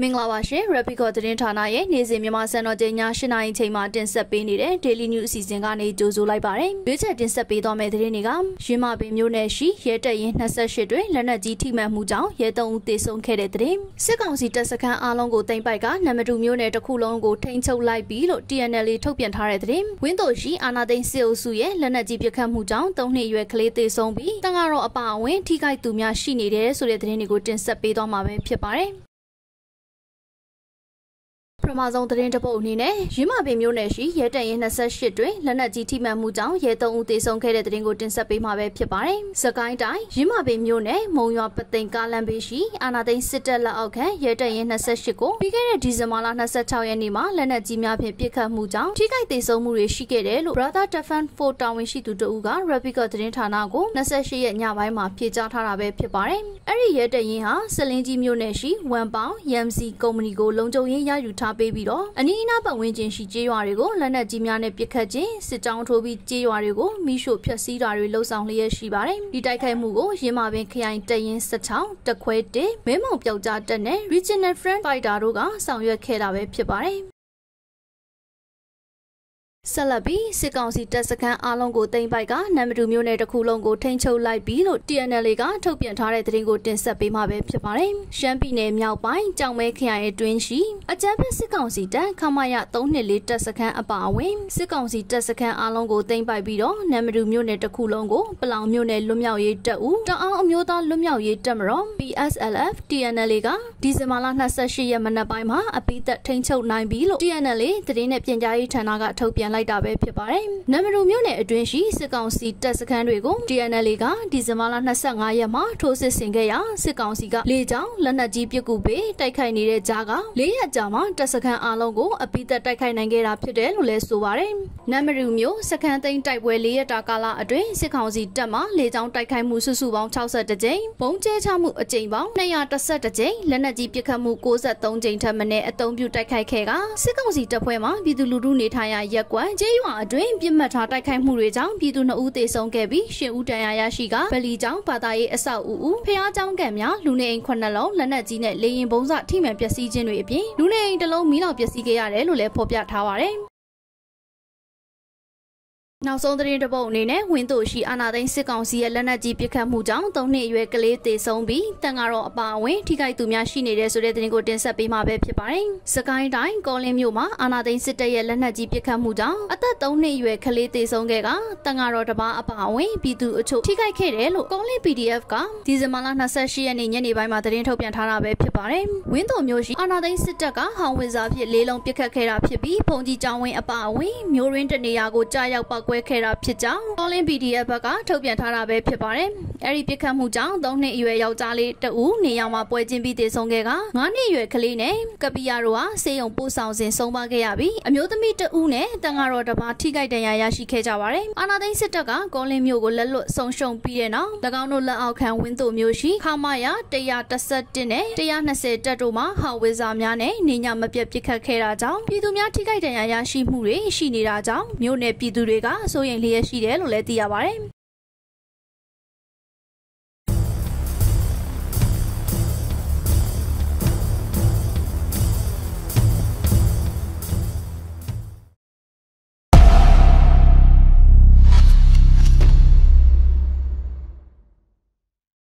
မင်္ဂလာပါရှင် Peacock သတင်းဌာနရဲ့နေ့စဉ်မြန်မာစံတော်ချိန်ည8:00 နာရီချိန်မှာတင်ဆက်ပေးနေတဲ့ Daily News အစီအစဉ်ကနေကြိုဆိုလိုက်ပါတယ်။ရွေးချက်တင်ဆက်ပေးသွားမယ့်သတင်းတွေကရင်းမာပင်မြို့နယ်ရှိရဲတပ်ရင်း28တွင်လက်နက်ကြီးထိမှန်မှုကြောင့်ရဲ3ဦးသေဆုံးခဲ့တဲ့သတင်း။စစ်ကောင်စီတပ်စခန်းအားလုံးကိုသိမ်းပိုက်ကနမတူမြို့နယ်တစ်ခုလုံးကိုထိန်းချုပ်လိုက်ပြီးလို့ TNLA ထုတ်ပြန်ထားတဲ့သတင်း။ဝင်းတို့ရှိအာနာသိန်းစစ်အုပ်စုရဲ့လက်နက်ကြီးပစ်ခတ်မှုကြောင့်3နှစ်အရွယ်ကလေးသေဆုံးပြီးတန်ကတော့အပါအဝင်ထိခိုက်သူများရှိနေတယ်ဆိုတဲ့သတင်းတွေကိုတင်ဆက်ပေးသွားမှာပဲဖြစ်ပါတယ်။ပထမဆုံးသတင်းတပုတ်အနေနဲ့ရင်းမာပင်မြို့နယ်ရှိရဲတပ်ရင်း28တွင်လက်နက်ကြီးထိမှန်မှုကြောင့်ရဲ3ဦးသေဆုံးခဲ့တဲ့သတင်းကိုတင်ဆက်ပေးမှာပဲဖြစ်ပါတယ်။စကိုင်းတိုင်းရင်းမာပင်မြို့နယ်မုံရွာပသိမ်ကားလမ်းဘေးရှိအာနာသိန်းစစ်တပ်လက်အောက်ခံရဲတပ်ရင်း28ကိုပြီးခဲ့တဲ့ဒီဇင်ဘာလ26ရက်နေ့မှာလက်နက်ကြီးများဖြင့်ပစ်ခတ်မှုကြောင့်ထိခိုက်သေဆုံးမှုတွေရှိခဲ့တယ်လို့ Brother Defense Force တာဝန်ရှိသူတို့က Peacock သတင်းဌာနကို28ရက်ညပိုင်းမှာဖြေကြားထားတာပဲဖြစ်ပါတယ်။အဲ့ဒီရဲတပ်ရင်းဟာစလင်းကြီးမြို့နယ်ရှိဝန်ပေါင် YMC ကုမ္ပဏီကိုလုံခြုံရေးရယူထားပေးပြီးတော့အနီးအနားပတ်ဝန်းကျင်ရှိကျေးရွာတွေကိုလက်နက်ကြီးများနဲ့ပစ်ခတ်ခြင်းစစ်ကြောင်းထိုးပြီးကျေးရွာတွေကိုမိရှို့ဖျက်ဆီးတာတွေလှုံ့ဆော်လျက်ရှိပါတယ်။ဒီတိုက်ခိုက်မှုကိုရင်းမာပင်ခရိုင်တပ်ရင်း16တခွဲ1မဲမောင်ပျောက်ကြားတပ်နဲ့ Regional Front Fighter တို့ကဆောင်ရွက်ခဲ့တာပဲဖြစ်ပါတယ်။ဆက်လက်ပြီးစစ်ကောင်စီတပ်စခန်းအားလုံးကိုသိမ်းပိုက်ကနမတူမြို့နယ်တစ်ခုလုံးကိုထိန်းချုပ်လိုက်ပြီးလို့ TNLA ကထုတ်ပြန်ထားတဲ့သတင်းကိုတင်ဆက်ပေးမှာပဲဖြစ်ပါတယ်။ရှမ်းပြည်နယ်မြောက်ပိုင်းကြောင်မဲခရိုင်အတွင်းရှိအကြမ်းဖက်စစ်ကောင်စီတပ်ခမရ324တပ်စခန်းအပါအဝင်စစ်ကောင်စီတပ်စခန်းအားလုံးကိုသိမ်းပိုက်ပြီးတော့နမတူမြို့နယ်တစ်ခုလုံးကိုပလောင်မြို့နယ်လွတ်မြောက်ရေးတပ်ဦးတအောင်းအမျိုးသားလွတ်မြောက်ရေးတပ်မတော် PSLF TNLA ကဒီဇင်ဘာလ28ရက်မနက်ပိုင်းမှာအပိသက်ထိန်းချုပ်နိုင်ပြီးလို့ TNLA သတင်းနဲ့ပြန်ကြားရေးဌာနကထုတ်ပြန်လိုက်တာပဲဖြစ်ပါတယ်။နမတူမြို့နယ်အတွင်းရှိစစ်ကောင်စီတပ်စခန်းတွေကို TNLA ကဒီဇင်ဘာလ25ရက်မှာထိုးစစ်ဆင်ခဲ့ရာစစ်ကောင်စီကလေကြောင်းလက်နက်ကြီးပစ်ကူပေးတိုက်ခိုက်နေတဲ့ကြားက4ရက်ကြာမှတပ်စခန်းအားလုံးကိုအပိသက်တိုက်ခိုက်နိုင်ခဲ့တာဖြစ်တယ်လို့လည်းဆိုပါတယ်။နမတူမြို့စခန်းသိမ်းတိုက်ပွဲ4ရက်တာကာလအတွင်းစစ်ကောင်စီတပ်မှလေကြောင်းတိုက်ခိုက်မှုစုစုပေါင်း62ကြိမ်ဘုံကျဲချမှုအကြိမ်ပေါင်း212ကြိမ်လက်နက်ကြီးပစ်ခတ်မှု63ကြိမ်ထပ်မံအသုံးပြုတိုက်ခိုက်ခဲ့ကစစ်ကောင်စီတပ်ဖွဲ့မှပြည်သူလူထုနေထိုင်ရာရက်ကွက်ကျေးရွာအတွင်းပြစ်မှတ်ထားတိုက်ခိုက်မှုတွေကြောင့်ပြည်သူ2ဦးသေဆုံးခဲ့ပြီး10ဦးဒဏ်ရာရရှိကဗလီကျောင်းဘာသာရေးအဆောက်အဦဖျားကျောင်းကံများလူနေအိမ်9လုံးလက်နက်ကြီးနဲ့လေရင်ဘုံစထိမှန်ပျက်စီးခြင်းတွေအပြင်လူနေအိမ်1လုံးမီးလောင်ပျက်စီးခဲ့ရတယ်လို့လည်းဖော်ပြထားပါတယ်။နောက်ဆုံးသတင်းတပုတ်အနေနဲ့ဝင်းတို့ရှိအာနာသိန်းစစ်ကောင်စီရဲ့လက်နက်ကြီးပစ်ခတ်မှုကြောင့်3နှစ်အရွယ်ကလေးသေဆုံးပြီးတန်ကတော့အပါအဝင်ထိခိုက်သူများရှိနေတဲ့ဆိုတဲ့သတင်းကိုတင်ဆက်ပေးမှာပဲဖြစ်ပါတယ်။စကိုင်းတိုင်းကောလင်းမြို့မှာအာနာသိန်းစစ်တပ်ရဲ့လက်နက်ကြီးပစ်ခတ်မှုကြောင့်အသက်3နှစ်အရွယ်ကလေးသေဆုံးခဲ့ကတန်ကတော့တပါအပါအဝင်ပြည်သူအချို့ထိခိုက်ခဲ့တယ်လို့ကောလင်း PDF ကဒီဇင်ဘာလ28ရက်နေ့ညနေပိုင်းမှာသတင်းထုတ်ပြန်ထားတာပဲဖြစ်ပါတယ်။ဝင်းတို့မျိုးရှိအာနာသိန်းစစ်တပ်ကဟောင်ဝစ်ဇာဖြစ်4လုံးပစ်ခတ်ခဲ့တာဖြစ်ပြီးဖုန်ကြီးကျောင်းဝင်းအပါအဝင်မျိုးရင်းတနေရာကိုကြားရောက်ပောက်ကွဲခဲ့တာဖြစ်ကြောင်း Calling PDF ဘက်ကထုတ်ပြန်ထားတာပဲဖြစ်ပါတယ်။အဲဒီပစ်ခတ်မှုကြောင့်3နှစ်အရွယ်ယောက်ျားလေးတဦးနေရာမှာပွဲချင်းပြီးသေဆုံးခဲ့က9နှစ်အရွယ်ကလေးနဲ့ကပီယာတို့ဟာဆေးရုံပို့ဆောင်စဉ်ဆုံးပါခဲ့ရပြီးအမျိုးသမီးတဦးနဲ့တန်ကတော့တပါထိခိုက်ဒဏ်ရာရရှိခဲ့ကြပါတယ်။အာနာသိန်းစစ်တပ်က Calling မြို့ကိုလက်လွတ်ဆုံးရှုံးပြီးတဲ့နောက်၎င်းတို့လက်အောက်ခံဝင်းတို့မျိုးရှိခမာယာ111နဲ့120တပ်တို့မှဟောင်ဝစ်ဇာများနဲ့နေညမပြတ်ပစ်ခတ်ခဲ့တာကြောင့်ပြည်သူများထိခိုက်ဒဏ်ရာရရှိမှုတွေရှိနေတာကြောင့်မြို့နယ်ပြည်သူတွေကစိုးရိမ်လျက်ရှိတယ်လို့လည်းသိရပါတယ်။